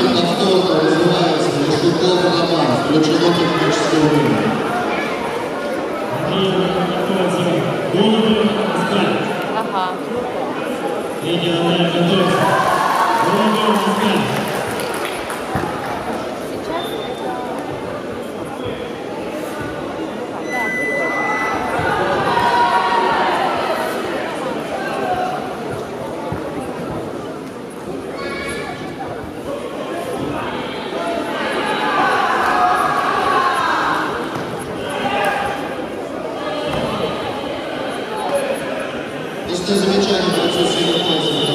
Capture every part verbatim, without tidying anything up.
Соревнования повторно развиваются для шутов и команд, включено техническое время. Ага. Региональная готовится. Голову пускай. После замечания в процессе иппон-куминэ.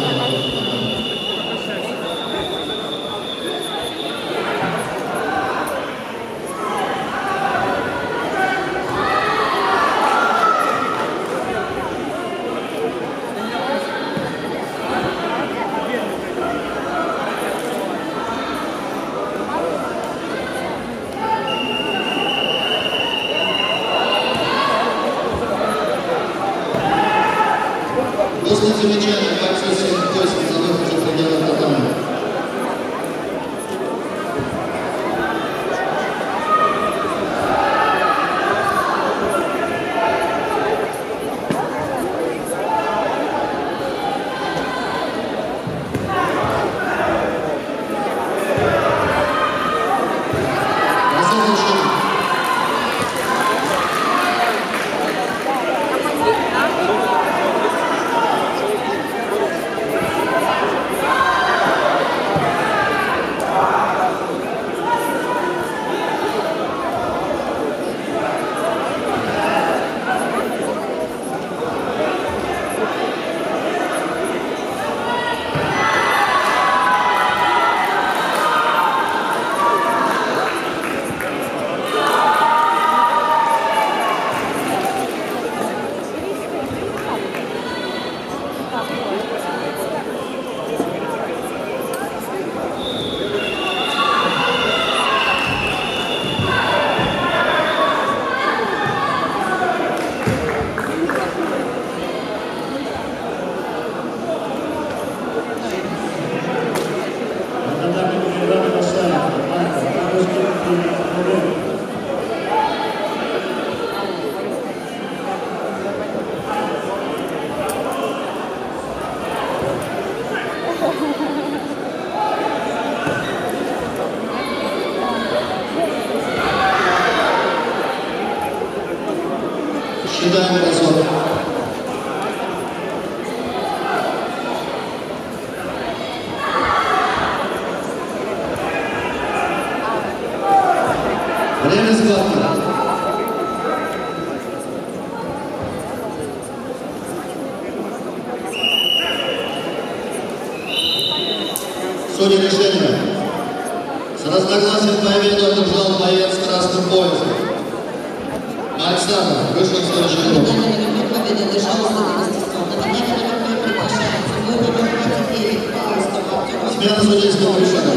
После замечания в процессе иппон-куминэ на выходе в пределы татами. Считаем разворот. Время схватки. Судья решения. С разногласием победу одержал боец с красным поясом. Александр, вышел в следующий круг. Победа одержал с Смена судейского решения.